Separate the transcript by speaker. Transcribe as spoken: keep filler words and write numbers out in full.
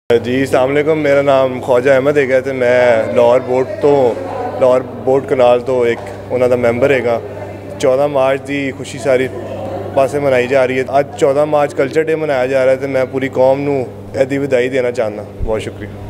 Speaker 1: जी अस्सलाम वालेकुम, मेरा नाम ख्वाजा अहमद है तो मैं लाहौर बोर्ड तो लाहौर बोर्ड कनाल तो एक उन्होंने मैंबर है। चौदह मार्च की खुशी सारी पासे मनाई जा रही है। अज चौदह मार्च कल्चर डे मनाया जा रहा है तो मैं पूरी कौम नूं एदी वधाई देना चाहना। बहुत शुक्रिया।